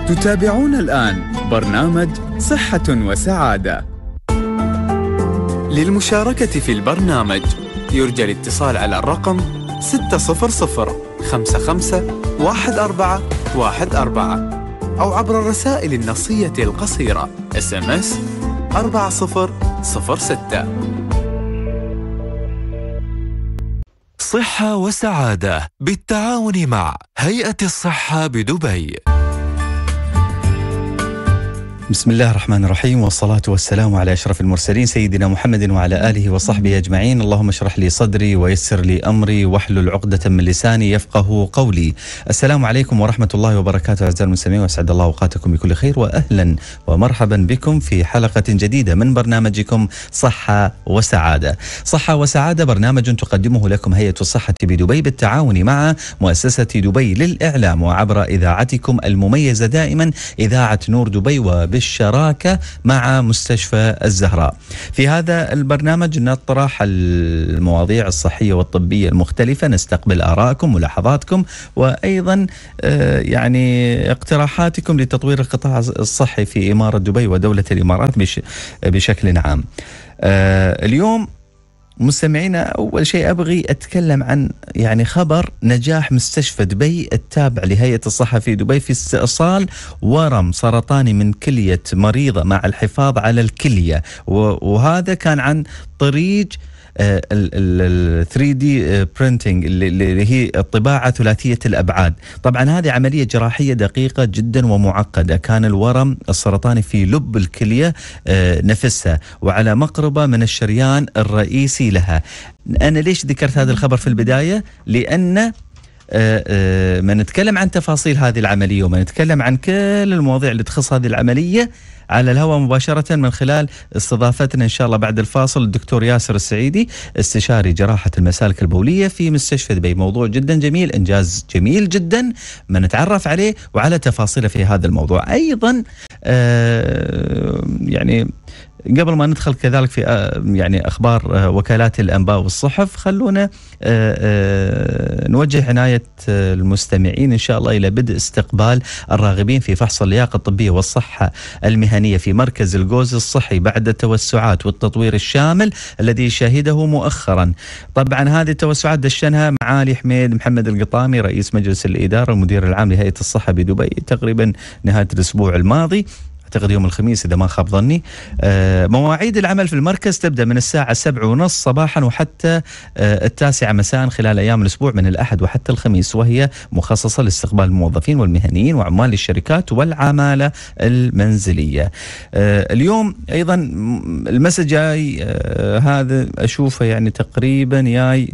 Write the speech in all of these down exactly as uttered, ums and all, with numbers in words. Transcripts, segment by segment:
تتابعون الآن برنامج صحة وسعادة. للمشاركة في البرنامج يرجى الاتصال على الرقم ستة صفر صفر خمسة خمسة واحد أربعة واحد أربعة أو عبر الرسائل النصية القصيرة إس إم إس أربعة صفر صفر ستة. صحة وسعادة بالتعاون مع هيئة الصحة بدبي. بسم الله الرحمن الرحيم، والصلاة والسلام على أشرف المرسلين سيدنا محمد وعلى آله وصحبه أجمعين. اللهم اشرح لي صدري ويسر لي أمري واحلل عقدة من لساني يفقه قولي. السلام عليكم ورحمة الله وبركاته أعزائي المستمعين، وأسعد الله أوقاتكم بكل خير، وأهلا ومرحبا بكم في حلقة جديدة من برنامجكم صحة وسعادة. صحة وسعادة برنامج تقدمه لكم هيئة الصحة بدبي بالتعاون مع مؤسسة دبي للإعلام وعبر إذاعتكم المميزة دائما إذاعة نور دبي وب الشراكة مع مستشفى الزهراء. في هذا البرنامج نطرح المواضيع الصحية والطبية المختلفة، نستقبل آراءكم ملاحظاتكم وأيضا يعني اقتراحاتكم لتطوير القطاع الصحي في إمارة دبي ودولة الإمارات بشكل عام. اليوم مستمعينا أول شيء أبغي أتكلم عن يعني خبر نجاح مستشفى دبي التابع لهيئة الصحة في دبي في استئصال ورم سرطاني من كلية مريضة مع الحفاظ على الكلية، وهذا كان عن طريق ال ثري دي printing اللي هي الطباعة ثلاثية الأبعاد. طبعا هذه عملية جراحية دقيقة جدا ومعقدة. كان الورم السرطاني في لب الكلية نفسها وعلى مقربة من الشريان الرئيسي لها. أنا ليش ذكرت هذا الخبر في البداية؟ لأن ما نتكلم عن تفاصيل هذه العملية وما نتكلم عن كل المواضيع اللي تخص هذه العملية على الهواء مباشرة من خلال استضافتنا إن شاء الله بعد الفاصل الدكتور ياسر السعيدي استشاري جراحة المسالك البولية في مستشفى دبي. موضوع جدا جميل، إنجاز جميل جدا ما نتعرف عليه وعلى تفاصيله في هذا الموضوع. أيضا آه يعني قبل ما ندخل كذلك في يعني أخبار وكالات الأنباء والصحف، خلونا نوجه عناية المستمعين إن شاء الله إلى بدء استقبال الراغبين في فحص اللياقة الطبية والصحة المهنية في مركز الجوز الصحي بعد التوسعات والتطوير الشامل الذي شهده مؤخرا. طبعا هذه التوسعات دشنها معالي حميد محمد القطامي رئيس مجلس الإدارة والمدير العام لهيئة الصحة بدبي تقريبا نهاية الأسبوع الماضي، أعتقد يوم الخميس إذا ما خاب ظني. آه مواعيد العمل في المركز تبدأ من الساعة سبعة ونص صباحا وحتى آه التاسعة مساء خلال أيام الأسبوع من الأحد وحتى الخميس، وهي مخصصة لاستقبال الموظفين والمهنيين وعمال الشركات والعمالة المنزلية. آه اليوم أيضا المسج جاي آه هذا أشوفه يعني تقريبا جاي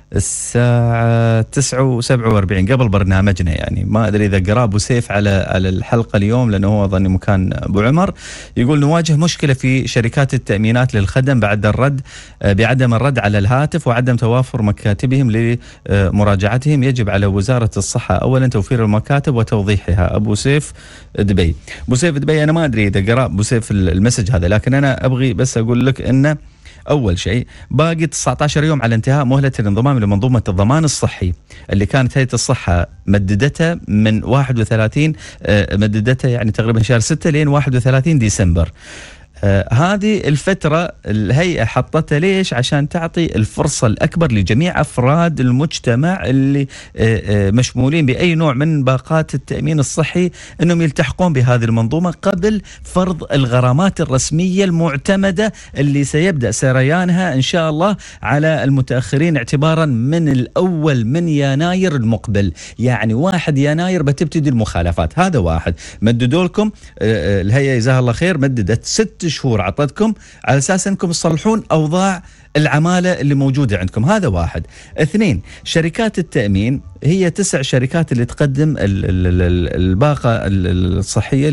الساعة تسعة وسبعة وأربعين قبل برنامجنا، يعني ما أدري إذا قرأ أبو سيف على على الحلقة اليوم لأنه هو ظني مكان أبو عمر. يقول نواجه مشكلة في شركات التأمينات للخدم بعد الرد بعدم الرد على الهاتف وعدم توافر مكاتبهم لمراجعتهم. يجب على وزارة الصحة أولا توفير المكاتب وتوضيحها. أبو سيف دبي. أبو سيف دبي أنا ما أدري إذا قرأ أبو سيف المسج هذا، لكن أنا أبغي بس أقول لك إنه أول شيء باقي تسعة عشر يوم على انتهاء مهلة الانضمام لمنظومة الضمان الصحي اللي كانت هيئة الصحة مددتها من واحد وثلاثين مددتها يعني تقريبا شهر ستة لين واحد وثلاثين ديسمبر. آه هذه الفترة الهيئة حطتها ليش؟ عشان تعطي الفرصة الأكبر لجميع أفراد المجتمع اللي آه آه مشمولين بأي نوع من باقات التأمين الصحي أنهم يلتحقون بهذه المنظومة قبل فرض الغرامات الرسمية المعتمدة اللي سيبدأ سريانها إن شاء الله على المتأخرين اعتبارا من الأول من يناير المقبل، يعني واحد يناير بتبتدي المخالفات. هذا واحد. مددوا لكم آه الهيئة جزاها الله خير مددت ست شهور عطتكم على أساس أنكم تصلحون أوضاع العمالة اللي موجودة عندكم. هذا واحد. اثنين، شركات التأمين هي تسع شركات اللي تقدم الباقة الصحية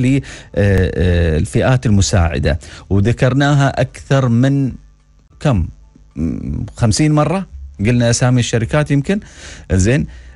للفئات المساعدة، وذكرناها أكثر من كم خمسين مرة، قلنا أسامي الشركات يمكن. زين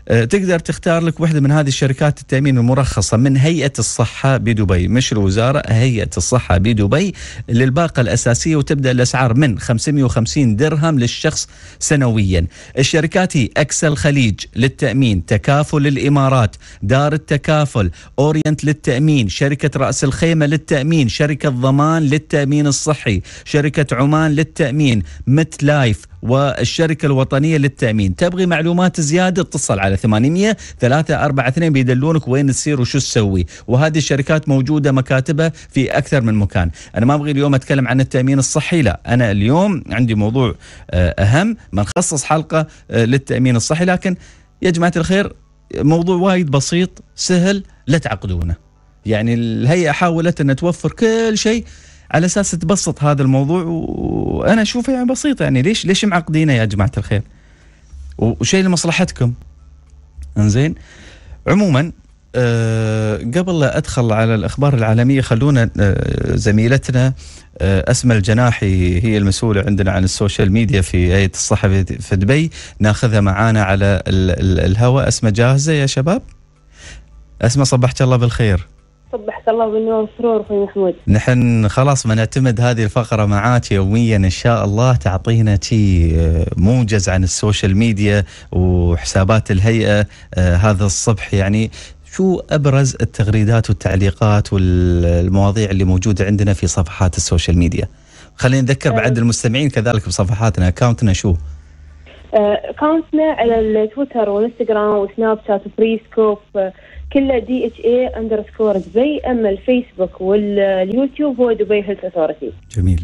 تقدر تختار لك واحدة من هذه الشركات التأمين المرخصة من هيئة الصحة بدبي، مش الوزارة، هيئة الصحة بدبي للباقة الأساسية، وتبدأ الأسعار من خمسمئة وخمسين درهم للشخص سنويا. الشركات هي أكسا الخليج للتأمين، تكافل الإمارات، دار التكافل، أورينت للتأمين، شركة رأس الخيمة للتأمين، شركة ضمان للتأمين الصحي، شركة عمان للتأمين، مت لايف، والشركة الوطنية للتأمين. تبغي معلومات زيادة اتصل على ثمانمئة ثلاثة أربعة اثنين بيدلونك وين تصير وشو تسوي، وهذه الشركات موجودة مكاتبها في أكثر من مكان. أنا ما أبغي اليوم أتكلم عن التأمين الصحي، لا، أنا اليوم عندي موضوع أهم، ما نخصص حلقة للتأمين الصحي، لكن يا جماعة الخير موضوع وايد بسيط سهل، لا تعقدونه. يعني الهيئة حاولت أن توفر كل شيء على أساس تبسط هذا الموضوع، وأنا أشوفه يعني بسيط. يعني ليش ليش معقدينه يا جماعة الخير؟ وشيء لمصلحتكم. انزين، عموما أه قبل لا أدخل على الأخبار العالمية، خلونا أه زميلتنا أه أسماء الجناحي، هي المسؤولة عندنا عن السوشيال ميديا في هيئة الصحة في دبي، ناخذها معانا على ال ال الهواء. أسماء جاهزة يا شباب؟ أسماء صبحت الله بالخير. صبحت الله بالنور والسرور اخوي محمود. نحن خلاص ما نعتمد هذه الفقرة معاك يوميا ان شاء الله، تعطينا شيء موجز عن السوشيال ميديا وحسابات الهيئة هذا الصبح. يعني شو ابرز التغريدات والتعليقات والمواضيع اللي موجودة عندنا في صفحات السوشيال ميديا؟ خلينا نذكر بعد المستمعين كذلك بصفحاتنا، اكاونتنا شو؟ اكاونتنا على التويتر والانستغرام وسناب شات وفريسكوب كله دي اتش اي اندرسكور دبي، اما الفيسبوك واليوتيوب هو دبي هيلث اثورتي. جميل.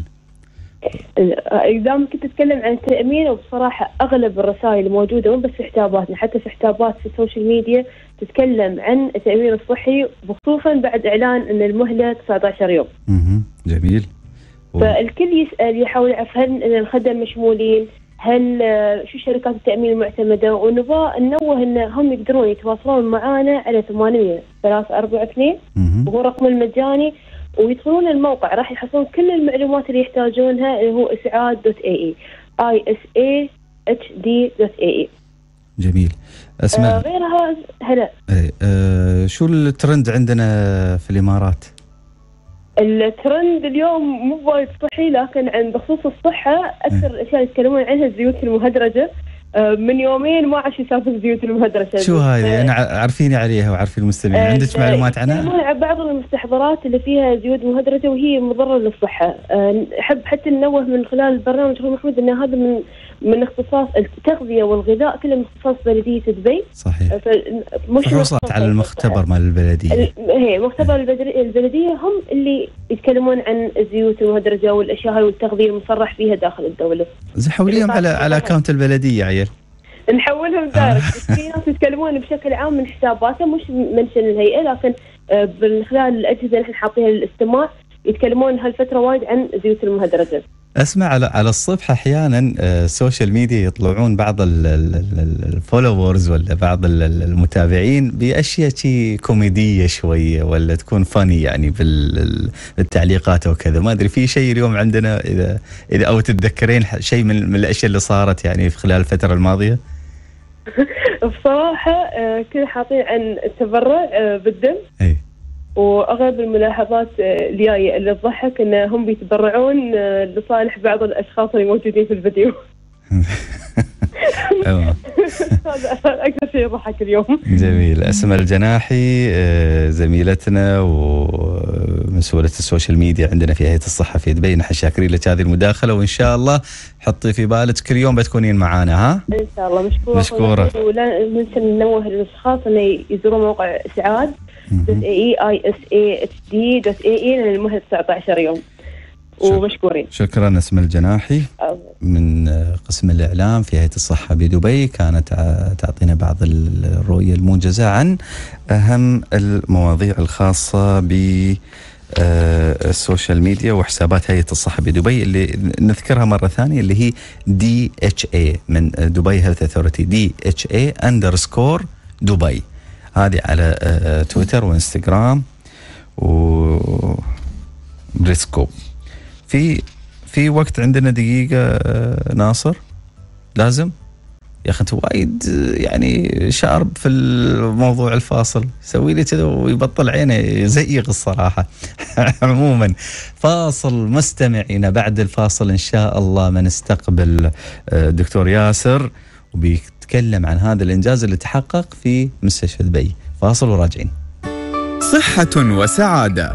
اذا كنت اتكلم عن التامين، وبصراحه اغلب الرسائل الموجوده مو بس في حساباتنا، حتى في حسابات في السوشيال ميديا تتكلم عن التامين الصحي، وخصوصا بعد اعلان ان المهله تسعة عشر يوم. اها جميل. فالكل يسال يحاول يعرف هل الخدم مشمولين، هل شو شركات التأمين المعتمدة، ونبغى ننوه ان هم يقدرون يتواصلون معنا على ثمانمئة ثلاثة أربعة اثنين وهو رقم المجاني، ويدخلون الموقع راح يحصلون كل المعلومات اللي يحتاجونها اللي هو اسعاد دوت اي اي اي اس اي اتش دي دوت اي اي. جميل. اسمع، آه غيرها هلا آه شو الترند عندنا في الامارات؟ الترند اليوم مو وايد صحي، لكن عن بخصوص الصحة أكثر الأشياء يتكلمون عنها الزيوت المهدرجة. من يومين ما عاش يسافر الزيوت المهدرجة. شو هاي؟ أنا عارفيني عليها وعارفين المستمعين، عندك معلومات عنها؟ يتكلمون عن بعض المستحضرات اللي فيها زيوت مهدرجة وهي مضرة للصحة. أحب حتى ننوه من خلال البرنامج أخوي محمود أن هذا من من اختصاص التغذية والغذاء كله من اختصاص بلدية دبي. صحيح. فحوصات على المختبر مال البلدية. هي مختبر البلدية هم اللي يتكلمون عن الزيوت المهدرجة والأشياء هاي والتغذية المصرح فيها داخل الدولة. زي حوليهم على على أكاونت البلدية عيل. نحولهم دايركت. في ناس يتكلمون بشكل عام من حساباتهم مش منشن الهيئة، لكن من خلال الأجهزة اللي احنا حاطينها للاستماع يتكلمون هالفترة وايد عن الزيوت المهدرجة. اسمع، على على الصبح احيانا السوشيال ميديا يطلعون بعض الفولورز ولا بعض المتابعين باشياء شي كوميديه شويه ولا تكون فاني يعني بالتعليقات وكذا. ما ادري في شيء اليوم عندنا اذا اذا او تتذكرين شيء من, من الاشياء اللي صارت يعني في خلال الفتره الماضيه؟ بصراحه كنا حاطين عن التبرع بالدم. اي. واغلب الملاحظات اللي جايه اللي تضحك انهم بيتبرعون لصالح بعض الاشخاص اللي موجودين في الفيديو. هذا اكثر شيء يضحك اليوم. جميل. اسماء الجناحي زميلتنا ومسؤولة السوشيال ميديا عندنا في هيئة الصحة في دبي، نحن شاكرين لك هذه المداخلة، وإن شاء الله حطي في بالك كل يوم بتكونين معانا. ها؟ إن شاء الله. مشكورة. مشكورة. ولا ننسى ننوه للأشخاص أن يزوروا موقع إسعاد دوت اي اي اس اي اتش دي دوت اي اي للمهلة تسعة عشر يوم. ومشكورين. شكرا. اسماء الجناحي من قسم الإعلام في هيئة الصحة بدبي كانت تعطينا بعض الرؤية الموجزة عن أهم المواضيع الخاصة بالسوشيال ميديا وحسابات هيئة الصحة بدبي اللي نذكرها مرة ثانية، اللي هي دي اتش اي من دبي هيلث اثورتي، دي اتش اي اندرسكور دبي. هذه على تويتر وانستغرام وبريسكوب. في في وقت عندنا دقيقة ناصر لازم يا أخي أنت وايد يعني شارب في الموضوع الفاصل، يسوي لي كذا ويبطل عينه يزيق الصراحة. عموما فاصل مستمعينا، بعد الفاصل إن شاء الله ما نستقبل دكتور ياسر وبيتكلم عن هذا الإنجاز اللي تحقق في مستشفى دبي. فاصل وراجعين. صحة وسعادة.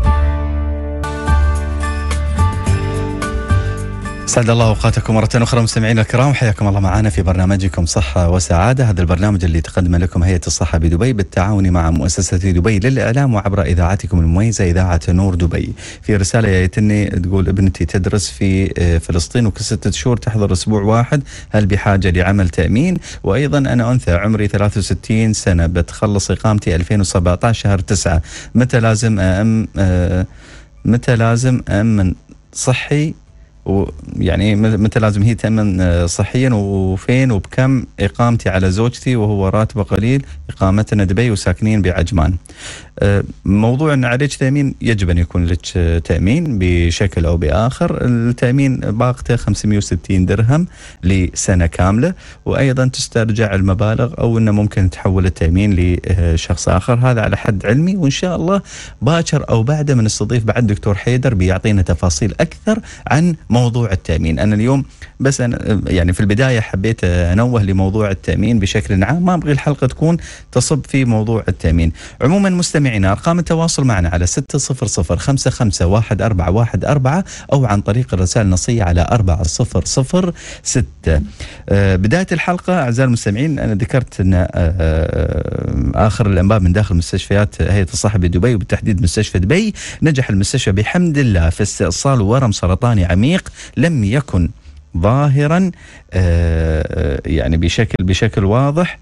سعد الله أوقاتكم مرة أخرى مستمعينا الكرام، حياكم الله معنا في برنامجكم صحة وسعادة. هذا البرنامج اللي تقدم لكم هيئة الصحة بدبي بالتعاون مع مؤسسة دبي للإعلام وعبر إذاعتكم المميزة إذاعة نور دبي. في رسالة جايتني تقول ابنتي تدرس في فلسطين وكل ستة شهور تحضر أسبوع واحد، هل بحاجة لعمل تأمين؟ وأيضا أنا أنثى عمري ثلاثة وستين سنة بتخلص إقامتي ألفين وسبعة عشر شهر تسعة، متى لازم أأم متى لازم أأمن صحي؟ ويعني متى لازم هي تأمن صحيا وفين وبكم إقامتي على زوجتي وهو راتبه قليل، إقامتنا دبي وساكنين بعجمان. موضوع أن عليك تأمين، يجب أن يكون لك تأمين بشكل أو بآخر. التأمين باقته خمسمئة وستين درهم لسنة كاملة، وأيضا تسترجع المبالغ أو أنه ممكن تحول التأمين لشخص آخر، هذا على حد علمي. وإن شاء الله باكر أو بعده من نستضيف بعد دكتور حيدر بيعطينا تفاصيل أكثر عن موضوع التأمين. أنا اليوم بس أنا يعني في البداية حبيت أنوه لموضوع التأمين بشكل عام، ما أبغي الحلقة تكون تصب في موضوع التأمين. عموما مستمعينا، أرقام التواصل معنا على ستة صفر صفر خمسة خمسة واحد أربعة واحد أربعة أو عن طريق الرسائل النصية على أربعة صفر صفر ستة. آه بداية الحلقة أعزائي المستمعين أنا ذكرت أن آه آه آخر الأنباء من داخل مستشفيات هيئة الصحة بدبي وبالتحديد مستشفى دبي، نجح المستشفى بحمد الله في استئصال ورم سرطاني عميق لم يكن ظاهرا آه يعني بشكل بشكل واضح،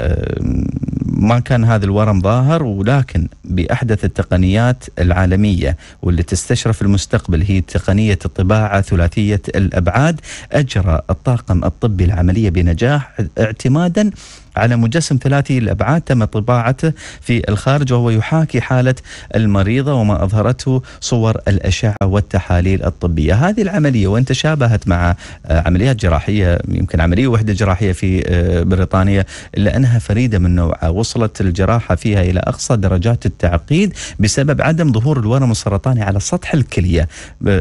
ما كان هذا الورم ظاهر، ولكن بأحدث التقنيات العالمية واللي تستشرف المستقبل هي تقنية الطباعة ثلاثية الأبعاد، أجرى الطاقم الطبي العملية بنجاح اعتمادا على مجسم ثلاثي الأبعاد تم طباعته في الخارج، وهو يحاكي حالة المريضة وما أظهرته صور الأشعة والتحاليل الطبية. هذه العملية وإن تشابهت مع عمليات جراحية، يمكن عملية وحدة جراحية في بريطانيا، إلا أنها فريدة من نوعها، وصلت الجراحة فيها إلى أقصى درجات التعقيد بسبب عدم ظهور الورم السرطاني على سطح الكلية.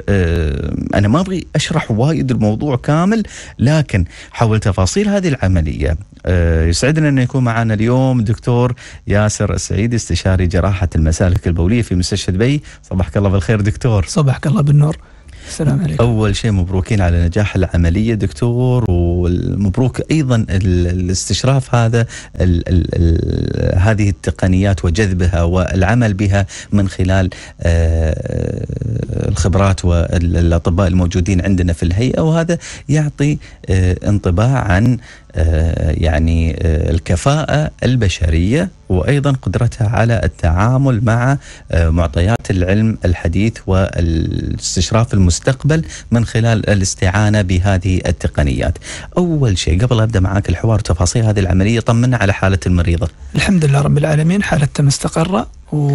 أنا ما أبغي أشرح وايد الموضوع كامل، لكن حول تفاصيل هذه العملية يسعدنا أن يكون معنا اليوم دكتور ياسر السعيدي، استشاري جراحة المسالك البولية في مستشفى دبي. صباحك الله بالخير دكتور. صباحك الله بالنور. السلام عليكم. أول شيء مبروكين على نجاح العملية دكتور، ومبروك أيضا الاستشراف هذا ال ال ال هذه التقنيات وجذبها والعمل بها من خلال آه الخبرات والأطباء الموجودين عندنا في الهيئة، وهذا يعطي آه انطباع عن آه يعني آه الكفاءة البشرية وأيضا قدرتها على التعامل مع آه معطيات العلم الحديث والاستشراف المستقبل من خلال الاستعانة بهذه التقنيات. أول شيء قبل أبدأ معاك الحوار وتفاصيل هذه العملية، طمنا على حالة المريضة. الحمد لله رب العالمين، حالتها مستقرة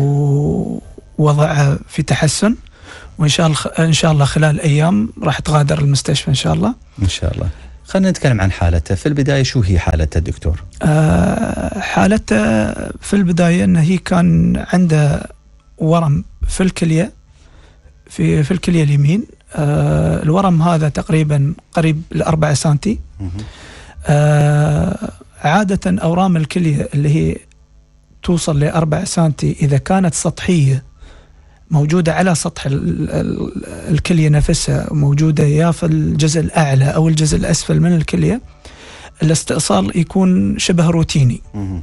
ووضعها في تحسن، وإن شاء الله إن شاء الله خلال أيام راح تغادر المستشفى إن شاء الله. إن شاء الله. خلينا نتكلم عن حالته. في البداية شو هي حالته دكتور؟ آه حالته في البداية أنه هي كان عنده ورم في الكلية في في الكلية اليمين. آه الورم هذا تقريبا قريب لأربعة سنتي. آه عادة أورام الكلية اللي هي توصل لأربعة سنتي إذا كانت سطحية موجودة على سطح الكلية نفسها، موجودة يا في الجزء الأعلى أو الجزء الأسفل من الكلية، الاستئصال يكون شبه روتيني.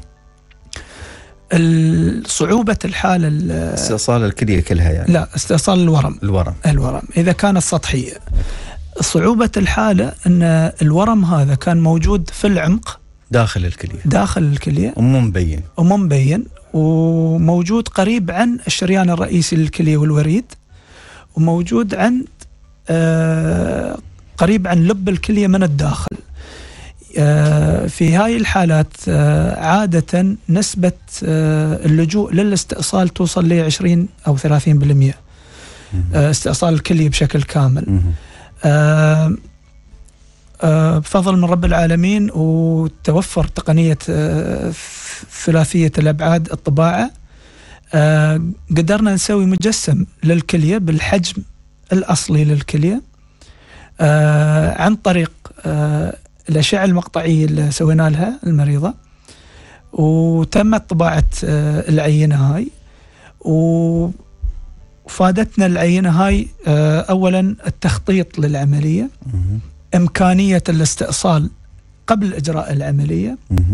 صعوبة الحالة استئصال الكلية كلها يعني؟ لا، استئصال الورم. الورم الورم إذا كانت سطحية. صعوبة الحالة أن الورم هذا كان موجود في العمق داخل الكلية داخل الكلية ومو مبين ومو مبين وموجود قريب عن الشريان الرئيسي للكلية والوريد، وموجود عند آه قريب عن لب الكلية من الداخل. آه في هاي الحالات آه عادة نسبة آه اللجوء للاستئصال توصل ل عشرين أو ثلاثين بالمئة آه استئصال الكلية بشكل كامل. آه بفضل من رب العالمين وتوفر تقنية ثلاثية الأبعاد الطباعة، قدرنا نسوي مجسم للكلية بالحجم الأصلي للكلية عن طريق الأشعة المقطعية اللي سوينا لها المريضة، وتمت طباعة العينة هاي. وفادتنا العينة هاي أولا التخطيط للعملية، إمكانية الاستئصال قبل إجراء العملية،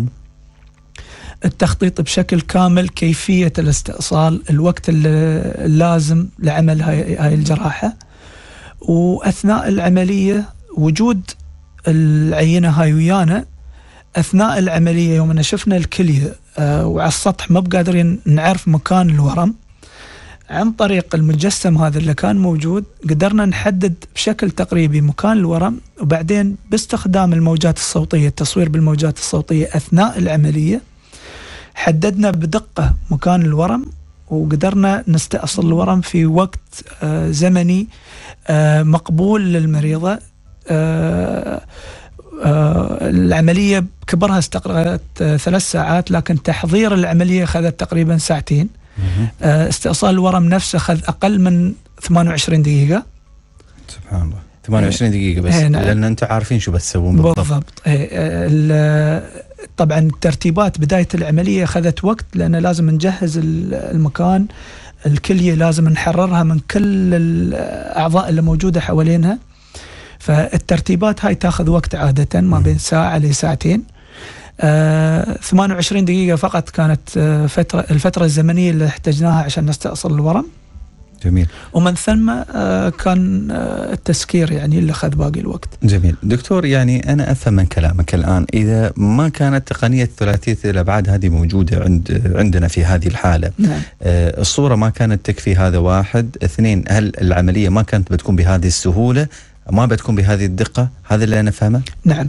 التخطيط بشكل كامل، كيفية الاستئصال، الوقت اللازم لعمل هاي, هاي الجراحة، وأثناء العملية وجود العينة هاي ويانا أثناء العملية. يوم أن شفنا الكلية آه وعلى السطح ما بقادرين نعرف مكان الورم، عن طريق المجسم هذا اللي كان موجود قدرنا نحدد بشكل تقريبي مكان الورم، وبعدين باستخدام الموجات الصوتية، التصوير بالموجات الصوتية أثناء العملية حددنا بدقة مكان الورم، وقدرنا نستأصل الورم في وقت آه زمني آه مقبول للمريضة. آه آه العملية كبرها استغرقت آه ثلاث ساعات، لكن تحضير العملية أخذت تقريبا ساعتين. آه استئصال الورم نفسه أخذ أقل من ثمانية وعشرين دقيقة. سبحان الله، ثمانية وعشرين دقيقة بس، نعم. لأن أنتم عارفين شو بتسوون بالضبط. بالضبط. آه طبعا الترتيبات بداية العملية أخذت وقت، لأن لازم نجهز المكان، الكلية لازم نحررها من كل الأعضاء اللي موجودة حوالينها، فالترتيبات هاي تاخذ وقت عادة ما بين ساعة لساعتين. آه ثمانية وعشرين دقيقة فقط كانت آه فترة الفترة الزمنية اللي احتجناها عشان نستأصل الورم. جميل. ومن ثم آه كان آه التسكير يعني اللي أخذ باقي الوقت. جميل. دكتور، يعني أنا أفهم من كلامك الآن إذا ما كانت تقنية ثلاثية الأبعاد هذه موجودة عند عندنا في هذه الحالة، نعم. آه الصورة ما كانت تكفي، هذا واحد. اثنين، هل العملية ما كانت بتكون بهذه السهولة، ما بتكون بهذه الدقة؟ هذا اللي أنا فهمه. نعم.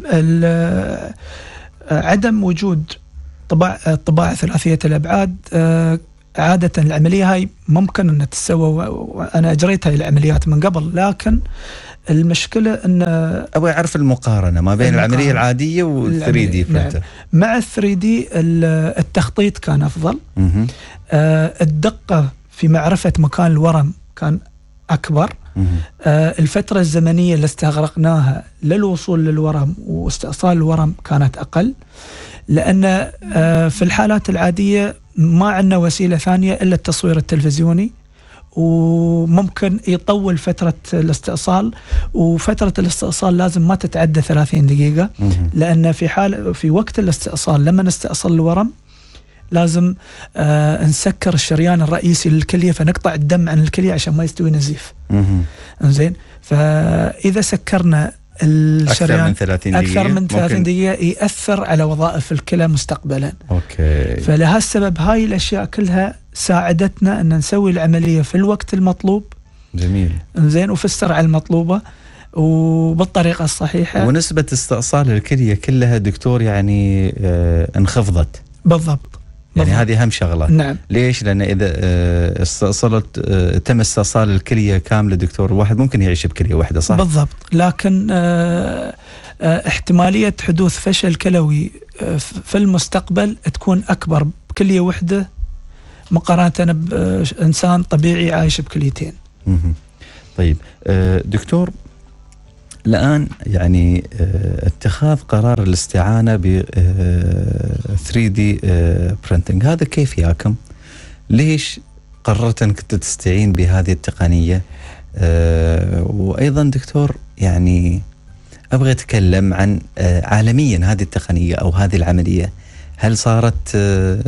عدم وجود طباعة طباعة ثلاثية الأبعاد، آه عادة العملية هاي ممكن أن تتسوى، وأنا أجريت هاي العمليات من قبل، لكن المشكلة أن أبغى أعرف المقارنة ما بين المقارنة. العملية العادية والثري دي. نعم. مع الثري دي التخطيط كان أفضل، آه الدقة في معرفة مكان الورم كان أكبر، آه الفترة الزمنية اللي استغرقناها للوصول للورم واستئصال الورم كانت أقل، لأن آه في الحالات العادية ما عندنا وسيلة ثانية إلا التصوير التلفزيوني، وممكن يطول فترة الاستئصال، وفترة الاستئصال لازم ما تتعدى ثلاثين دقيقة، لأن في حال في وقت الاستئصال لما نستأصل الورم لازم آه نسكر الشريان الرئيسي للكلية، فنقطع الدم عن الكلية عشان ما يستوي نزيف. إنزين، فإذا سكرنا الشريان أكثر من ثلاثين دقيقة أكثر من ثلاثين دقيقة يأثر على وظائف الكلى مستقبلا. أوكي. فلهالسبب هاي الأشياء كلها ساعدتنا أن نسوي العملية في الوقت المطلوب. جميل. إنزين، وفي السرعة المطلوبة وبالطريقة الصحيحة. ونسبة استئصال الكلية كلها دكتور يعني آه انخفضت. بالضبط. يعني بالضبط. هذه أهم شغلة. نعم. ليش؟ لأن إذا استأصلت تم استئصال الكلية كاملة دكتور، الواحد ممكن يعيش بكلية واحدة، صح؟ بالضبط. لكن احتمالية حدوث فشل كلوي في المستقبل تكون أكبر بكلية واحدة مقارنة بإنسان طبيعي عايش بكليتين. طيب دكتور، الآن يعني اتخاذ قرار الاستعانة ب ثري دي printing هذا كيف ياكم؟ ليش قررت أنك تستعين بهذه التقنية؟ وأيضا دكتور يعني أبغى أتكلم عن عالميا هذه التقنية أو هذه العملية، هل صارت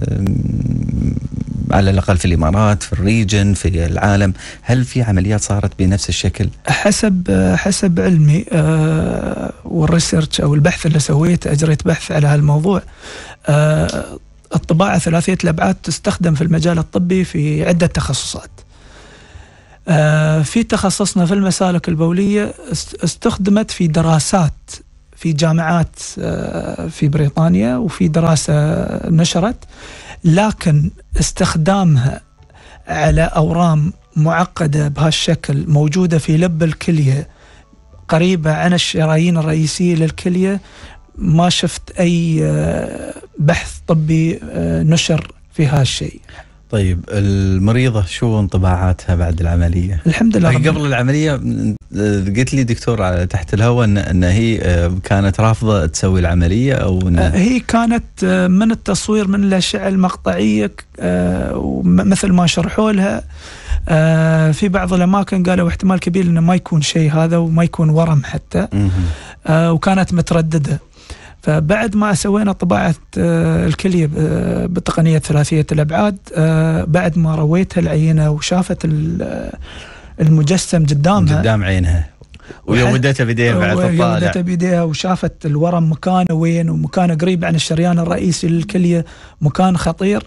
على الأقل في الإمارات، في الريجن، في العالم، هل في عمليات صارت بنفس الشكل؟ حسب حسب علمي آه والريسيرش أو البحث اللي سويته، أجريت بحث على هالموضوع. آه الطباعة ثلاثية الأبعاد تستخدم في المجال الطبي في عدة تخصصات. آه في تخصصنا في المسالك البولية استخدمت في دراسات في جامعات آه في بريطانيا، وفي دراسة نشرت، لكن استخدامها على أورام معقدة بهالشكل موجودة في لب الكلية قريبة عن الشرايين الرئيسية للكلية ما شفت أي بحث طبي نشر في هذا الشيء. طيب المريضة شو انطباعاتها بعد العملية؟ الحمد لله. قبل العملية قلت لي دكتور تحت الهواء أن, أن هي كانت رافضة تسوي العملية أو إن هي كانت من التصوير من الأشعة المقطعية مثل ما شرحوا لها في بعض الأماكن قالوا احتمال كبير أنه ما يكون شيء هذا وما يكون ورم حتى، وكانت مترددة. فبعد ما سوينا طباعة الكلية بتقنية ثلاثية الأبعاد، بعد ما رويتها العينة وشافت المجسم قدامها قدام عينها ويودتها بيديها بعد تطالع ويودتها بيديها وشافت الورم مكانه وين، ومكانه قريب عن الشريان الرئيسي للكلية، مكان خطير،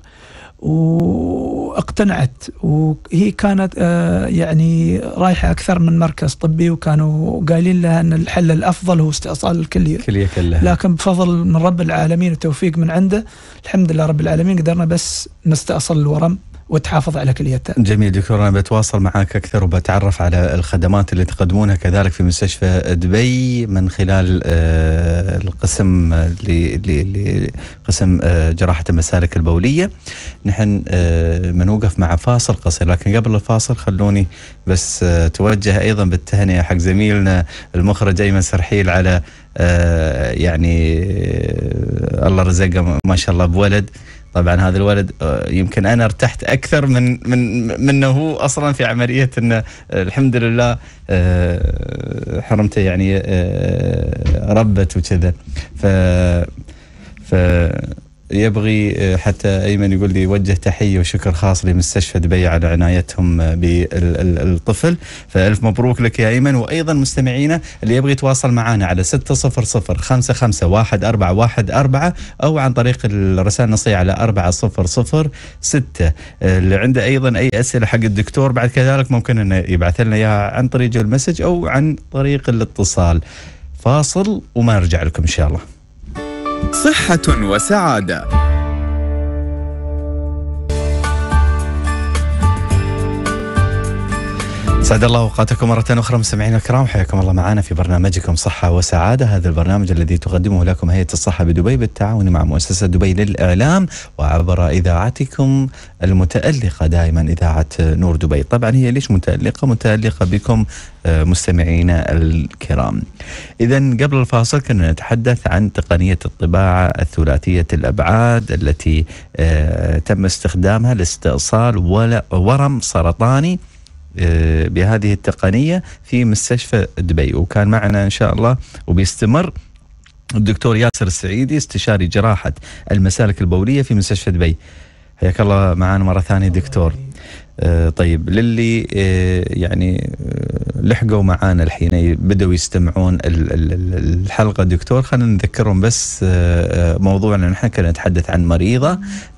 واقتنعت. وهي كانت آه يعني رايحة أكثر من مركز طبي، وكانوا قايلين لها أن الحل الأفضل هو استئصال الكلية الكلية كلها، لكن بفضل من رب العالمين وتوفيق من عنده الحمد لله رب العالمين قدرنا بس نستأصل الورم وتحافظ على كليتها. جميل دكتور، أنا بتواصل معك أكثر وبتعرف على الخدمات اللي تقدمونها كذلك في مستشفى دبي من خلال القسم اللي قسم جراحة المسالك البولية. نحن بنوقف مع فاصل قصير، لكن قبل الفاصل خلوني بس توجه أيضا بالتهنئة حق زميلنا المخرج أيمن سرحيل على يعني الله رزقه ما شاء الله بولد. طبعا هذا الولد يمكن أنا ارتحت أكثر من من منه هو أصلا في عملية إنه الحمد لله حرمته يعني ربت وكذا. ف ف يبغي حتى أيمن يقول لي وجه تحية وشكر خاص لمستشفى دبي على عنايتهم بالطفل، فألف مبروك لك يا أيمن. وأيضا مستمعينا اللي يبغي يتواصل معنا على ستة صفر صفر خمسة خمسة واحد أربعة واحد أربعة أو عن طريق الرسائل النصية على أربعة صفر صفر ستة. اللي عنده أيضا أي أسئلة حق الدكتور بعد كذلك ممكن أنه يبعث لنا إياها عن طريق المسج أو عن طريق الاتصال. فاصل وما نرجع لكم إن شاء الله. صحة وسعادة. سعد الله اوقاتكم مرة أخرى مستمعينا الكرام، حياكم الله معنا في برنامجكم صحة وسعادة. هذا البرنامج الذي تقدمه لكم هيئة الصحة بدبي بالتعاون مع مؤسسة دبي للإعلام وعبر إذاعتكم المتألقة دائما إذاعة نور دبي. طبعا هي ليش متألقة؟ متألقة بكم مستمعينا الكرام. إذا قبل الفاصل كنا نتحدث عن تقنية الطباعة الثلاثية الأبعاد التي تم استخدامها لاستئصال ورم سرطاني بهذه التقنية في مستشفى دبي. وكان معنا إن شاء الله وبيستمر الدكتور ياسر السعيدي استشاري جراحة المسالك البولية في مستشفى دبي. حياك الله معنا مرة ثانية دكتور. آه طيب للي آه يعني آه لحقوا معانا الحين بدأوا يستمعون الحلقة دكتور، خلينا نذكرهم بس آه موضوعنا. نحن كنا نتحدث عن مريضة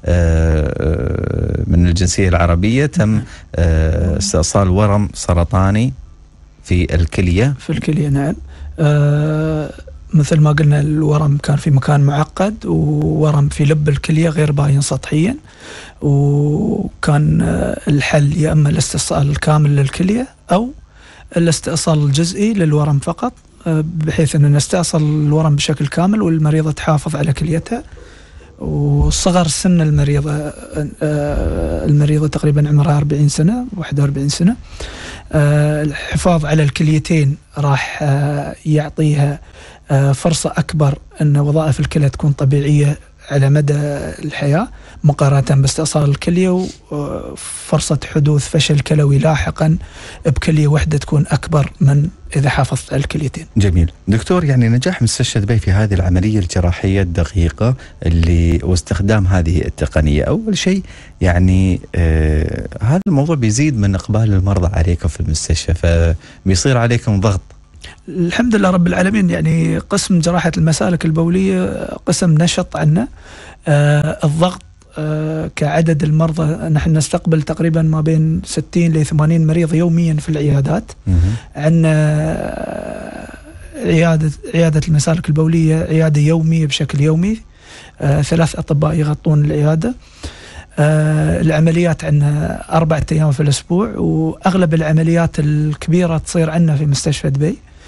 آه من الجنسية العربية تم آه استئصال ورم سرطاني في الكلية. في الكلية نعم. آه مثل ما قلنا الورم كان في مكان معقد وورم في لب الكلية غير باين سطحيا، وكان الحل يا اما الاستئصال الكامل للكلية او الاستئصال الجزئي للورم فقط، بحيث ان نستأصل الورم بشكل كامل والمريضة تحافظ على كليتها. وصغر سن المريضة المريضة تقريبا عمرها أربعين سنة واحد وأربعين سنة. الحفاظ على الكليتين راح يعطيها فرصة أكبر أن وظائف الكلى تكون طبيعية على مدى الحياة مقارنة باستئصال الكلية، وفرصة حدوث فشل كلوي لاحقا بكلية واحدة تكون أكبر من إذا حافظت على الكليتين. جميل دكتور، يعني نجاح مستشفى دبي في هذه العملية الجراحية الدقيقة اللي واستخدام هذه التقنية، أول شيء يعني آه هذا الموضوع بيزيد من إقبال المرضى عليكم في المستشفى، فبيصير عليكم ضغط. الحمد لله رب العالمين، يعني قسم جراحة المسالك البولية قسم نشط عنا. آه الضغط آه كعدد المرضى نحن نستقبل تقريبا ما بين ستين إلى ثمانين مريض يوميا في العيادات. عندنا آه عيادة عيادة المسالك البولية عيادة يومية بشكل يومي، آه ثلاث أطباء يغطون العيادة. آه العمليات عندنا أربعة أيام في الأسبوع، وأغلب العمليات الكبيرة تصير عندنا في مستشفى دبي.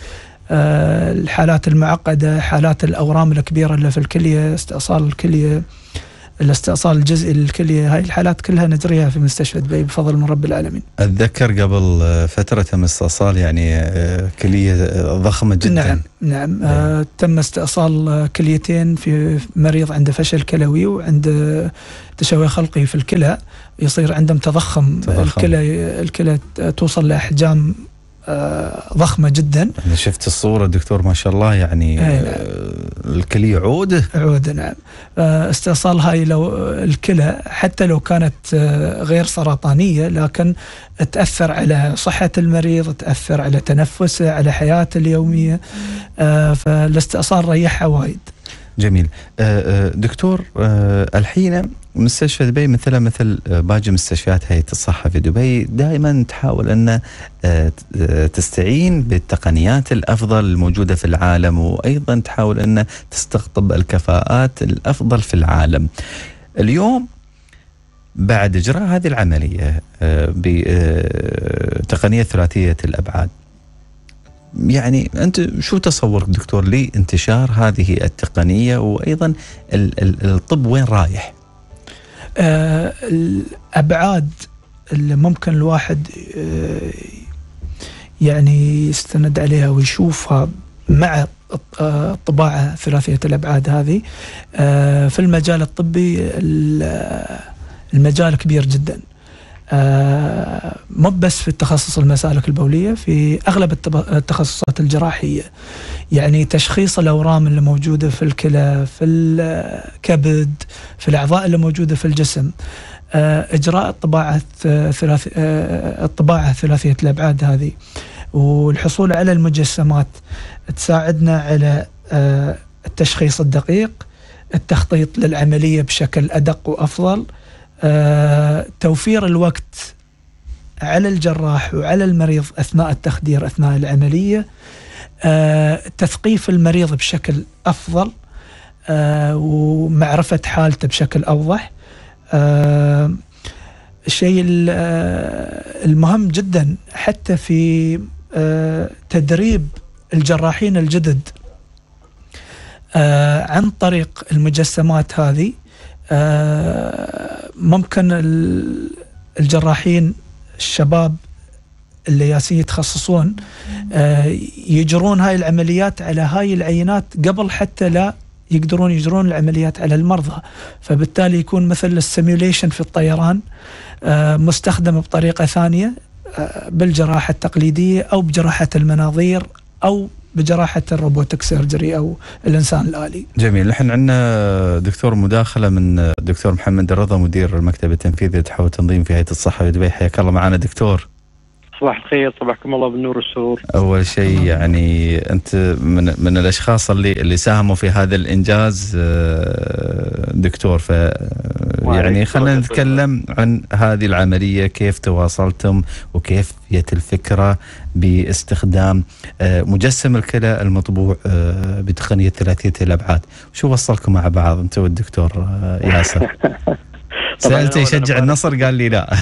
الحالات المعقدة، حالات الأورام الكبيرة اللي في الكلية، استئصال الكلية، الاستئصال الجزئي للكلية، هاي الحالات كلها نجريها في مستشفى دبي بفضل من رب العالمين. أتذكر قبل فترة تم استئصال يعني كلية ضخمة جدا. نعم نعم آه تم استئصال كليتين في مريض عنده فشل كلوي وعنده تشوه خلقي في الكلى، يصير عندهم تضخم, تضخم. الكلى الكلى توصل لأحجام آه ضخمة جدا. أنا شفت الصورة دكتور ما شاء الله يعني نعم. آه الكلية عودة عودة نعم. آه استئصال هاي لو الكلى حتى لو كانت آه غير سرطانية، لكن تأثر على صحة المريض، تأثر على تنفسه، على حياته اليومية، آه فالاستئصال ريحها وايد. جميل. آه دكتور آه الحين مستشفى دبي مثل مثل باقي مستشفيات هيئة الصحة في دبي دائما تحاول أن تستعين بالتقنيات الأفضل الموجودة في العالم، وأيضا تحاول أن تستقطب الكفاءات الأفضل في العالم. اليوم بعد إجراء هذه العملية بتقنية ثلاثية الأبعاد، يعني أنت شو تصورك دكتور لانتشار هذه التقنية، وأيضا الطب وين رايح؟ آه الأبعاد اللي ممكن الواحد آه يعني يستند عليها ويشوفها مع الطباعة ثلاثية الأبعاد هذه آه في المجال الطبي المجال كبير جدا، آه مو بس في التخصص المسالك البولية، في أغلب التخصصات الجراحية، يعني تشخيص الأورام اللي موجودة في الكلى، في الكبد، في الأعضاء اللي موجودة في الجسم، آه إجراء الطباعة ثلاث آه الطباعة ثلاثية الأبعاد هذه، والحصول على المجسمات تساعدنا على آه التشخيص الدقيق، التخطيط للعملية بشكل أدق وأفضل، آه، توفير الوقت على الجراح وعلى المريض أثناء التخدير أثناء العملية، آه، تثقيف المريض بشكل أفضل، آه، ومعرفة حالته بشكل أوضح. آه، الشيء المهم جدا حتى في آه، تدريب الجراحين الجدد آه، عن طريق المجسمات هذه، آه ممكن الجراحين الشباب اللي ياسين يتخصصون آه يجرون هاي العمليات على هاي العينات قبل حتى لا يقدرون يجرون العمليات على المرضى، فبالتالي يكون مثل السيميوليشن في الطيران آه مستخدم بطريقة ثانية آه بالجراحة التقليدية أو بجراحة المناظير أو بجراحة الروبوتك سيرجري أو الإنسان الآلي. جميل. نحن عندنا دكتور مداخلة من دكتور محمد الرضا مدير المكتب التنفيذي لتحول التنظيم في هيئة الصحة في دبي. حياك الله معنا دكتور. صباح الخير، صباحكم الله بالنور والسرور. أول شيء يعني أنت من من الأشخاص اللي اللي ساهموا في هذا الإنجاز دكتور، ف يعني خلينا نتكلم عن هذه العملية، كيف تواصلتم وكيف جت الفكرة باستخدام مجسم الكلى المطبوع بتقنية ثلاثية الأبعاد، شو وصلكم مع بعض أنت والدكتور ياسر؟ سألته يشجع النصر قال لي لا.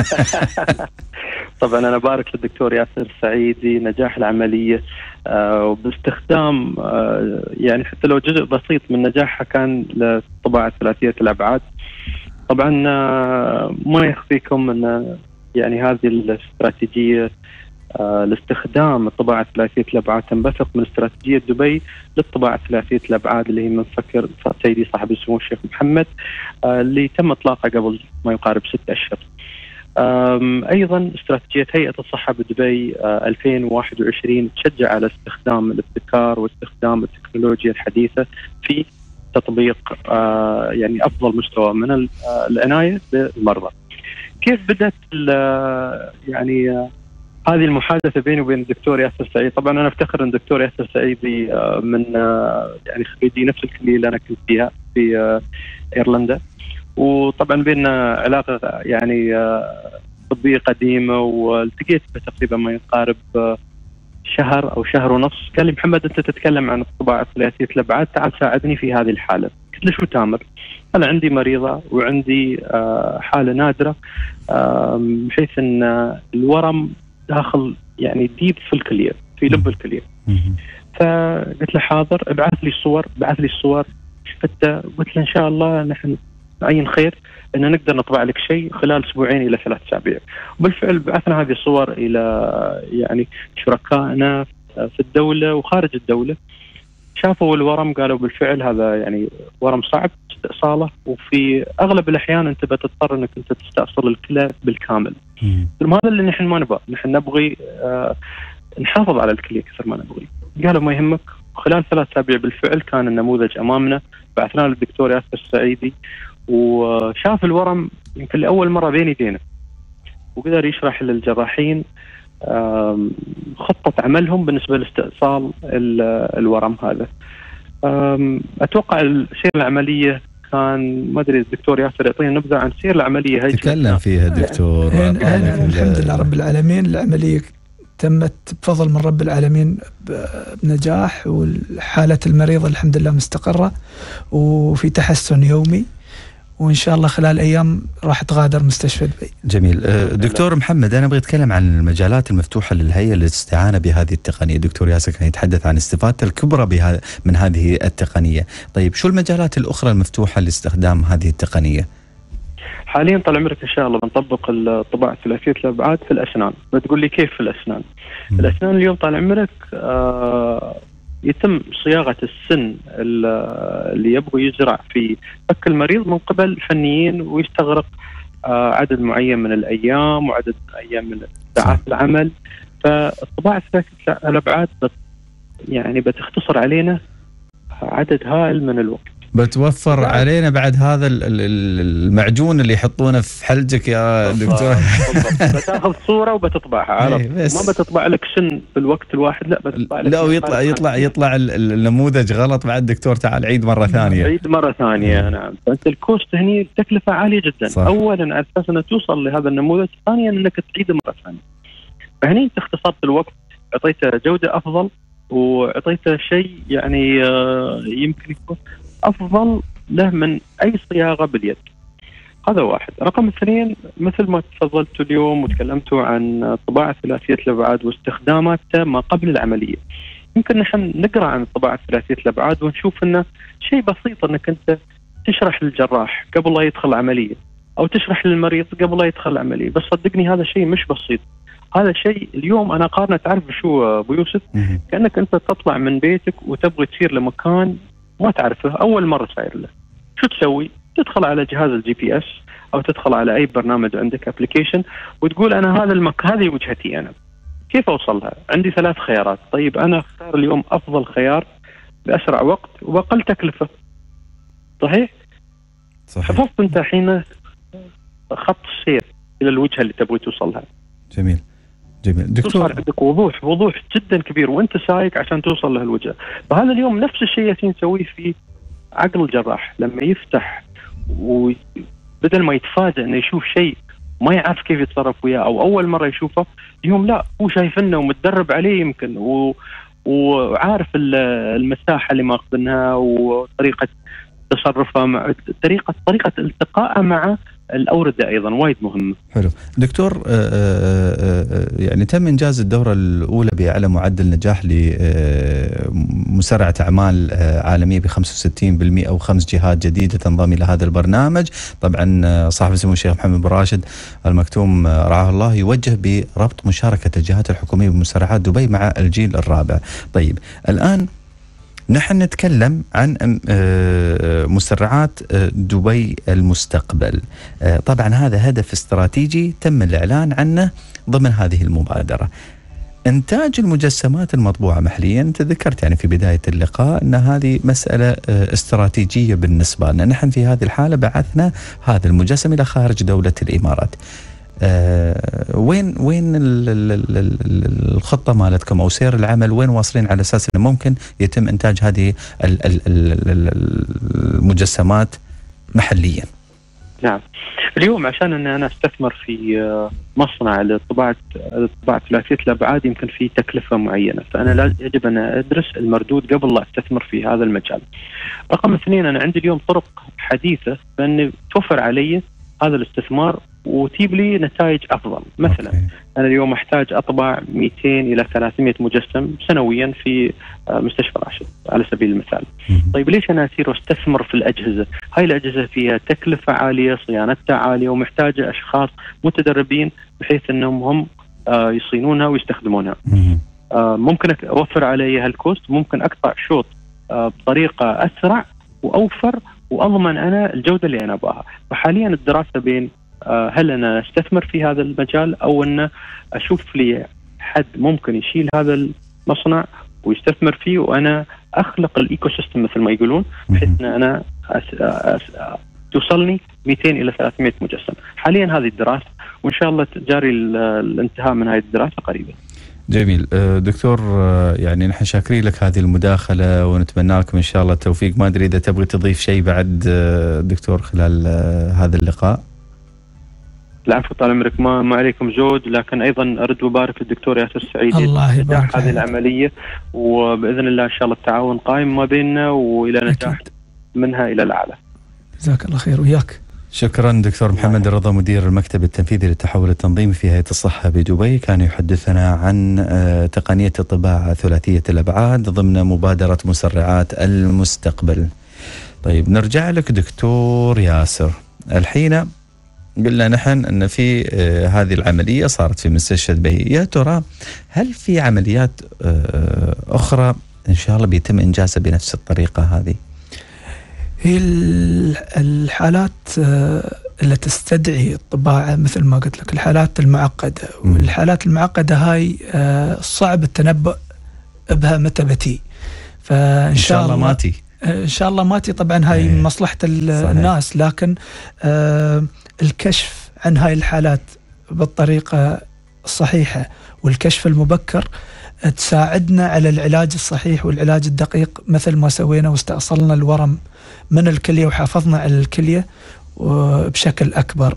طبعا أنا بارك للدكتور ياسر السعيدي نجاح العملية آه وباستخدام آه يعني حتى لو جزء بسيط من نجاحها كان لطباعة ثلاثية الأبعاد. طبعا آه ما يخفيكم أن يعني هذه الاستراتيجية آه لاستخدام الطباعة ثلاثية الأبعاد تنبثق من استراتيجية دبي للطباعة ثلاثية الأبعاد اللي هي من فكر سيدي صاحب السمو الشيخ محمد آه اللي تم إطلاقها قبل ما يقارب ست أشهر. أيضا استراتيجية هيئة الصحة بدبي ألفين وواحد وعشرين تشجع على استخدام الابتكار واستخدام التكنولوجيا الحديثة في تطبيق يعني أفضل مستوى من العناية بالمرضى. كيف بدأت يعني هذه المحادثة بيني وبين الدكتور ياسر سعيد؟ طبعا أنا أفتخر أن الدكتور ياسر سعيدي من يعني خريجي نفس الكلية اللي أنا كنت فيها في إيرلندا، وطبعا بيننا علاقة يعني طبية قديمة، والتقيت تقريبا ما يقارب شهر أو شهر ونص. قال لي محمد أنت تتكلم عن الطباعة ثلاثية الأبعاد، تعال ساعدني في هذه الحالة. قلت له شو تامر؟ أنا عندي مريضة وعندي حالة نادرة بحيث أن الورم داخل يعني ديب في الكلية، في لب الكلية، فقلت له حاضر، ابعث لي الصور. بعث لي الصور حتى قلت له إن شاء الله نحن عين خير أن نقدر نطبع لك شيء خلال أسبوعين إلى ثلاث أسابيع. وبالفعل بعثنا هذه الصور إلى يعني شركائنا في الدولة وخارج الدولة. شافوا الورم قالوا بالفعل هذا يعني ورم صعب استئصاله، وفي أغلب الأحيان أنت بتضطر أنك أنت تستأصل الكلى بالكامل. هذا اللي نحن ما نبغى، نحن نبغي آه نحافظ على الكلى كثر ما نبغي. قالوا ما يهمك. خلال ثلاث أسابيع بالفعل كان النموذج أمامنا، بعثناه للدكتور ياسر السعيدي وشاف الورم يمكن لأول مرة بين يدينا، وقدر يشرح للجراحين خطة عملهم بالنسبة لاستئصال الورم هذا. أتوقع سير العملية كان، ما أدري الدكتور ياسر يعطينا نبذة عن سير العملية. هي تكلم فيها دكتور. الحمد لله رب العالمين، العملية تمت بفضل من رب العالمين بنجاح، والحالة المريض الحمد لله مستقرة وفي تحسن يومي، وإن شاء الله خلال أيام راح تغادر مستشفى دبي. جميل. دكتور محمد، أنا أبغى أتكلم عن المجالات المفتوحة للهيئة للاستعانة بهذه التقنية. دكتور ياسر كان يتحدث عن استفادته الكبرى بها من هذه التقنية. طيب شو المجالات الأخرى المفتوحة لاستخدام هذه التقنية؟ حاليا طال عمرك إن شاء الله بنطبق الطباعة ثلاثية الأبعاد في الأسنان. بتقول لي كيف في الأسنان؟ م. الأسنان اليوم طال عمرك آه يتم صياغة السن اللي يبغى يزرع في فك المريض من قبل فنيين، ويستغرق آه عدد معين من الأيام وعدد أيام من ساعات العمل. فالطباعة ثلاثية الأبعاد بت يعني بتختصر علينا عدد هائل من الوقت، بتوفر بالضبط. علينا بعد هذا المعجون اللي يحطونه في حلجك يا دكتور. بتاخذ صورة وبتطبعها على ما بتطبع لك سن في الوقت الواحد، لا بتطبع لك. لا ويطلع يطلع يطلع النموذج غلط بعد دكتور، تعال عيد مرة ثانية. عيد مرة ثانية. نعم. فأنت الكوست هني تكلفة عالية جدا. صح. أولا على أساس أن توصل لهذا النموذج، ثانيا أنك تعيده مرة ثانية. فهني أنت اختصرت الوقت، أعطيته جودة أفضل، وأعطيته شيء يعني يمكن يكون أفضل له من أي صياغة باليد. هذا واحد. رقم اثنين، مثل ما تفضلتوا اليوم وتكلمتوا عن طباعة ثلاثية الأبعاد واستخداماتها ما قبل العملية. يمكن نحن نقرأ عن طباعة ثلاثية الأبعاد ونشوف أنه شيء بسيط، أنك أنت تشرح للجراح قبل لا يدخل العملية، أو تشرح للمريض قبل لا يدخل العملية. بس صدقني هذا شيء مش بسيط. هذا شيء اليوم أنا قارنة، تعرف شو أبو يوسف؟ كأنك أنت تطلع من بيتك وتبغي تسير لمكان ما تعرفه، أول مرة صاير له. شو تسوي؟ تدخل على جهاز الجي بي اس، أو تدخل على أي برنامج عندك ابليكيشن، وتقول أنا هذا المك هذه وجهتي أنا، كيف أوصلها؟ عندي ثلاث خيارات. طيب أنا أختار اليوم أفضل خيار بأسرع وقت وبأقل تكلفة. صحيح؟ صحيح. حفظت أنت حين خط السير إلى الوجهة اللي تبغي توصلها. جميل. جميل. دكتور، عندك وضوح وضوح جدا كبير وانت سايق عشان توصل له الوجه. فهذا اليوم نفس الشيء نسويه في عقل الجراح لما يفتح، وبدل ما يتفاجئ انه يشوف شيء ما يعرف كيف يتصرف وياه، او اول مره يشوفه، اليوم لا، هو شايفنه ومتدرب عليه يمكن، و... وعارف المساحه اللي ماخذنها وطريقه تصرفه مع طريقه طريقه التقائه مع الأوردة أيضا وايد مهمة. حلو. دكتور، آآ آآ يعني تم إنجاز الدورة الأولى بأعلى معدل نجاح لمسرعة أعمال عالمية ب خمسة وستين بالمئة وخمس جهات جديدة تنضم إلى هذا البرنامج. طبعا صاحب السمو الشيخ محمد بن راشد المكتوم رعاه الله يوجه بربط مشاركة الجهات الحكومية بمسرعات دبي مع الجيل الرابع. طيب الآن نحن نتكلم عن مسرعات دبي المستقبل. طبعا هذا هدف استراتيجي تم الإعلان عنه ضمن هذه المبادرة. إنتاج المجسمات المطبوعة محليا، أنت ذكرت يعني في بداية اللقاء أن هذه مسألة استراتيجية بالنسبة لنا. نحن في هذه الحالة بعثنا هذا المجسم إلى خارج دولة الإمارات. آه وين وين الخطة مالتكم أو سير العمل؟ وين واصلين على أساس أنه ممكن يتم إنتاج هذه المجسمات محليا؟ نعم. اليوم عشان أن أنا استثمر في مصنع للطباعة الطباعة ثلاثية الأبعاد يمكن في تكلفة معينة، فأنا لازم يجب أن أدرس المردود قبل لا أستثمر في هذا المجال. رقم اثنين، أنا عندي اليوم طرق حديثة فأني توفر علي هذا الاستثمار وتجيب لي نتائج افضل. مثلا أوكي. انا اليوم احتاج اطبع مئتين الى ثلاثمئة مجسم سنويا في مستشفى راشد على سبيل المثال. طيب ليش انا اسير واستثمر في الاجهزه؟ هاي الاجهزه فيها تكلفه عاليه، صيانتها عاليه، ومحتاجه اشخاص متدربين بحيث انهم هم يصينونها ويستخدمونها. ممكن اوفر علي هالكوست، ممكن اقطع شوط بطريقه اسرع واوفر واضمن انا الجوده اللي انا ابغاها. فحاليا الدراسه بين هل انا استثمر في هذا المجال او ان اشوف لي حد ممكن يشيل هذا المصنع ويستثمر فيه، وانا اخلق الايكو سيستم مثل ما يقولون، بحيث ان انا أس أس توصلني مئتين الى ثلاثمئة مجسم. حاليا هذه الدراسه، وان شاء الله جاري الانتهاء من هذه الدراسه قريبا. جميل. دكتور، يعني نحن شاكرين لك هذه المداخلة ونتمنى لكم إن شاء الله التوفيق. ما أدري إذا تبغي تضيف شيء بعد دكتور خلال هذا اللقاء. العفو، طال عمرك، ما ما عليكم زود، لكن أيضا أرد وبارك للدكتور ياسر السعيدي الله يبارك هذه العملية، وبإذن الله إن شاء الله التعاون قائم ما بيننا وإلى نجاح منها إلى الأعلى. جزاك الله خير وياك. شكرا دكتور محمد الرضا، مدير المكتب التنفيذي للتحول التنظيمي في هيئة الصحة بدبي، كان يحدثنا عن تقنية الطباعة ثلاثية الأبعاد ضمن مبادرة مسرعات المستقبل. طيب نرجع لك دكتور ياسر. الحين قلنا نحن أن في هذه العملية صارت في مستشفى دبي، يا ترى هل في عمليات أخرى إن شاء الله بيتم إنجازها بنفس الطريقة هذه؟ هي الحالات اللي تستدعي الطباعة مثل ما قلت لك الحالات المعقدة، والحالات المعقدة هاي صعب التنبؤ بها متى بتي، فإن شاء الله ماتي إن شاء الله ماتي طبعا هاي من مصلحة الناس، لكن الكشف عن هاي الحالات بالطريقة الصحيحة والكشف المبكر تساعدنا على العلاج الصحيح والعلاج الدقيق، مثل ما سوينا واستأصلنا الورم من الكلية وحافظنا على الكلية بشكل أكبر.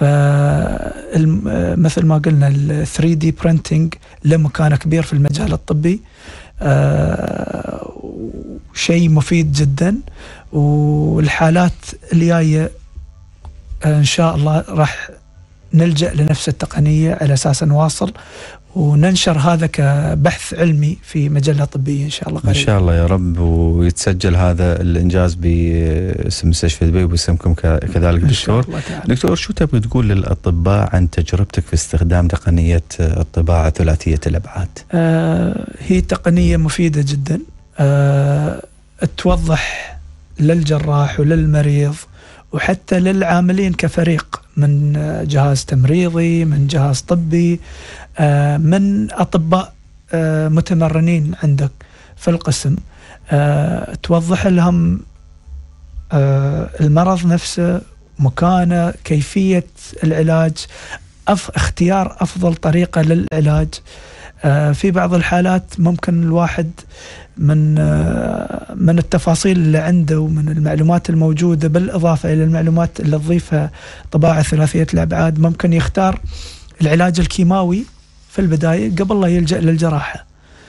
فمثل ما قلنا ال ثري دي printing له مكانة كبير في المجال الطبي، آه شيء مفيد جدا، والحالات اللي جاية إن شاء الله راح نلجأ لنفس التقنية على أساس نواصل وننشر هذا كبحث علمي في مجلة طبية إن شاء الله قريب. إن شاء الله يا رب، ويتسجل هذا الإنجاز باسم مستشفى دبي وباسمكم كذلك دكتور. دكتور، شو تبغى تقول للأطباء عن تجربتك في استخدام تقنية الطباعة ثلاثية الأبعاد؟ آه هي تقنية مفيدة جدا، آه توضح للجراح وللمريض وحتى للعاملين كفريق من جهاز تمريضي، من جهاز طبي، من أطباء متمرنين عندك في القسم، توضح لهم المرض نفسه، مكانه، كيفية العلاج، أف اختيار أفضل طريقة للعلاج. في بعض الحالات ممكن الواحد من من التفاصيل اللي عنده ومن المعلومات الموجودة بالإضافة إلى المعلومات اللي تضيفها طباعة ثلاثية الأبعاد ممكن يختار العلاج الكيماوي في البداية قبل لا يلجأ للجراحة.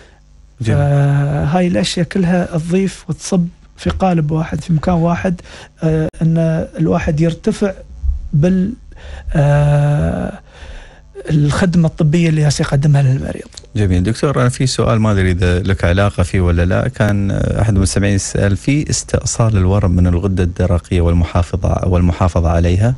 هاي الأشياء كلها تضيف وتصب في قالب واحد في مكان واحد، آه أن الواحد يرتفع بال آه الخدمة الطبية اللي يقدمها للمريض. جميل دكتور، أنا في سؤال ما أدري إذا لك علاقة فيه ولا لا. كان أحد المستمعين يسأل في استئصال الورم من الغدة الدرقية والمحافظة والمحافظة عليها.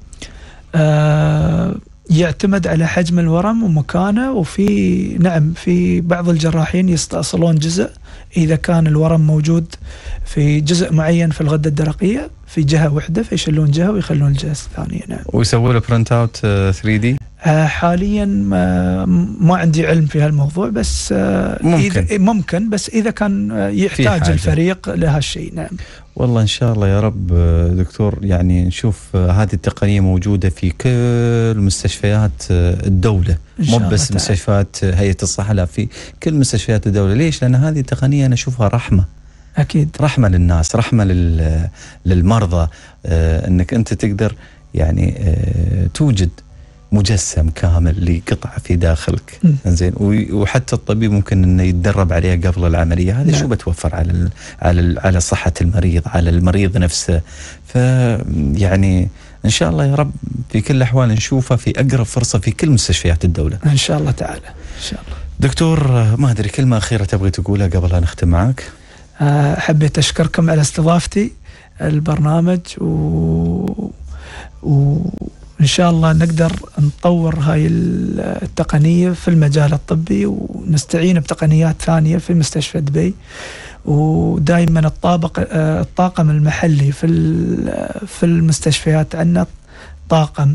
آه يعتمد على حجم الورم ومكانه، وفي نعم في بعض الجراحين يستأصلون جزء إذا كان الورم موجود في جزء معين في الغدة الدرقية في جهة واحدة، فيشلون جهة ويخلون الجهة الثانية. نعم. ويسووا له برنت اوت ثري دي؟ آه حاليا ما, ما عندي علم في هالموضوع، بس آه ممكن. إذا ممكن بس إذا كان يحتاج الفريق لهالشيء. نعم. والله إن شاء الله يا رب دكتور، يعني نشوف هذه التقنية موجودة في كل مستشفيات الدولة، مو بس مستشفيات هيئة الصحة، لا في كل مستشفيات الدولة. ليش؟ لأن هذه التقنية أنا أشوفها رحمة. أكيد رحمة للناس، رحمة للمرضى، آه أنك أنت تقدر يعني آه توجد مجسم كامل لقطعة في داخلك. زين، وحتى الطبيب ممكن انه يتدرب عليها قبل العملية. هذا نعم. شو بتوفر على ال على ال على صحة المريض، على المريض نفسه. فيعني ان شاء الله يا رب في كل الأحوال نشوفه في أقرب فرصة في كل مستشفيات الدولة إن شاء الله تعالى إن شاء الله. دكتور، ما أدري كلمة أخيرة تبغي تقولها قبل أن نختم معك؟ حبيت أشكركم على استضافتي البرنامج و... وإن شاء الله نقدر نطور هاي التقنية في المجال الطبي ونستعين بتقنيات ثانية في مستشفى دبي، ودائما الطابق الطاقم المحلي في في المستشفيات عندنا طاقم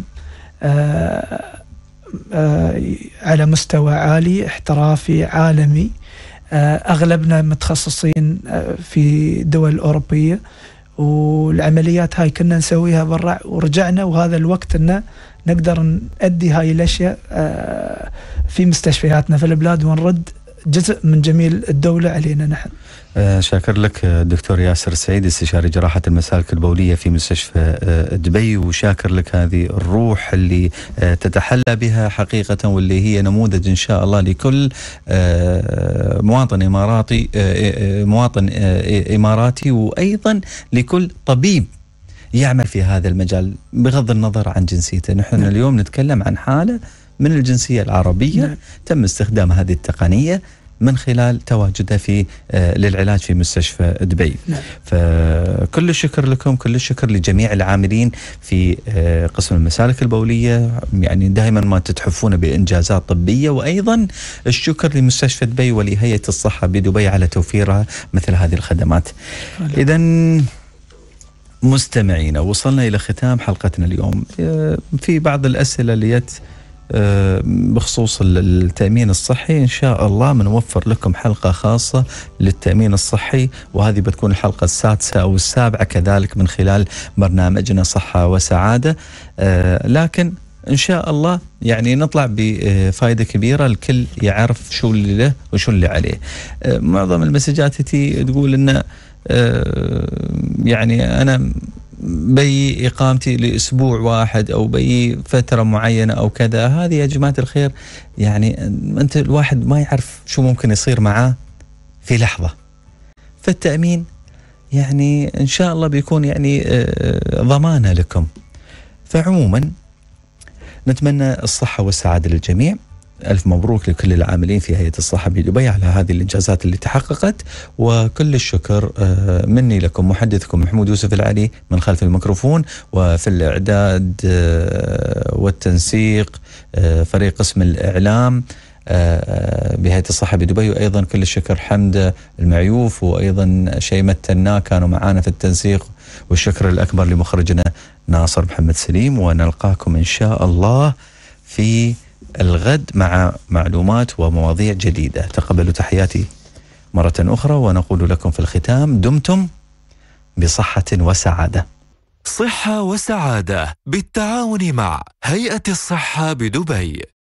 على مستوى عالي احترافي عالمي، أغلبنا متخصصين في دول أوروبية، والعمليات هاي كنا نسويها برا ورجعنا، وهذا الوقت أن نقدر نؤدي هاي الأشياء في مستشفياتنا في البلاد ونرد جزء من جميل الدولة علينا نحن. آه شاكر لك دكتور ياسر السعيد، استشاري جراحة المسالك البولية في مستشفى آه دبي، وشاكر لك هذه الروح اللي آه تتحلى بها حقيقة، واللي هي نموذج إن شاء الله لكل آه مواطن إماراتي آه مواطن آه إماراتي، وأيضا لكل طبيب يعمل في هذا المجال بغض النظر عن جنسيته. نحن نعم. اليوم نتكلم عن حالة من الجنسية العربية نعم. تم استخدام هذه التقنية من خلال تواجده في آه للعلاج في مستشفى دبي. نعم. فكل الشكر لكم، كل الشكر لجميع العاملين في آه قسم المسالك البولية، يعني دائما ما تتحفون بإنجازات طبية، وأيضا الشكر لمستشفى دبي ولهيئة الصحة بدبي على توفيرها مثل هذه الخدمات. إذا مستمعينا، وصلنا إلى ختام حلقتنا اليوم. آه في بعض الأسئلة اللي يت بخصوص التأمين الصحي، إن شاء الله بنوفر لكم حلقة خاصة للتأمين الصحي، وهذه بتكون الحلقة السادسة أو السابعة كذلك من خلال برنامجنا صحة وسعادة. لكن إن شاء الله يعني نطلع بفائدة كبيرة، الكل يعرف شو اللي له وشو اللي عليه. معظم المسجات تي تقول إن يعني أنا بي إقامتي لأسبوع واحد أو بي فترة معينة أو كذا. هذه يا جماعة الخير يعني أنت الواحد ما يعرف شو ممكن يصير معاه في لحظة. فالتأمين يعني إن شاء الله بيكون يعني ضمانة لكم. فعموما نتمنى الصحة والسعادة للجميع. ألف مبروك لكل العاملين في هيئة الصحة بدبي على هذه الإنجازات اللي تحققت، وكل الشكر مني لكم محدثكم محمود يوسف العلي من خلف الميكروفون، وفي الإعداد والتنسيق فريق قسم الإعلام بهيئة الصحة بدبي، وأيضا كل الشكر حمد المعيوف وأيضا شيمة تنا كانوا معانا في التنسيق، والشكر الأكبر لمخرجنا ناصر محمد سليم. ونلقاكم إن شاء الله في الغد مع معلومات ومواضيع جديدة. تقبلوا تحياتي مرة أخرى، ونقول لكم في الختام دمتم بصحة وسعادة. صحة وسعادة بالتعاون مع هيئة الصحة بدبي.